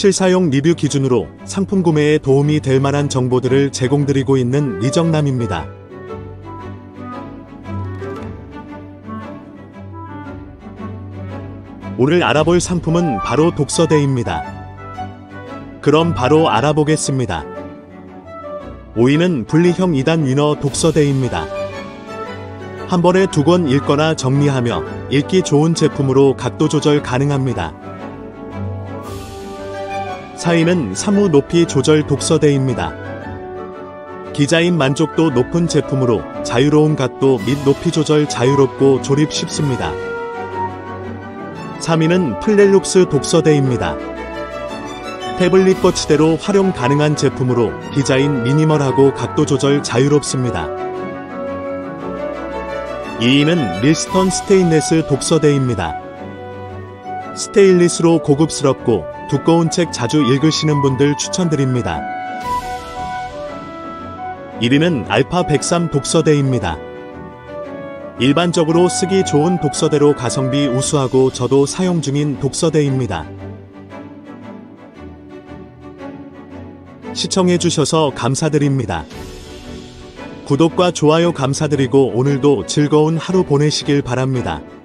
실사용 리뷰 기준으로 상품 구매에 도움이 될 만한 정보들을 제공드리고 있는 리정남입니다. 오늘 알아볼 상품은 바로 독서대입니다. 그럼 바로 알아보겠습니다. 5위는 분리형 2단 위너 독서대입니다. 한 번에 2권 읽거나 정리하며 읽기 좋은 제품으로 각도 조절 가능합니다. 4위는 사무 높이 조절 독서대입니다. 기자인 만족도 높은 제품으로 자유로운 각도 및 높이 조절 자유롭고 조립 쉽습니다. 3위는 플렐룩스 독서대입니다. 태블릿 거치대로 활용 가능한 제품으로 디자인 미니멀하고 각도 조절 자유롭습니다. 2위는 밀스턴 스테인레스 독서대입니다. 스테인리스로 고급스럽고 두꺼운 책 자주 읽으시는 분들 추천드립니다. 1위는 알파 103 독서대입니다. 일반적으로 쓰기 좋은 독서대로 가성비 우수하고 저도 사용 중인 독서대입니다. 시청해주셔서 감사드립니다. 구독과 좋아요 감사드리고 오늘도 즐거운 하루 보내시길 바랍니다.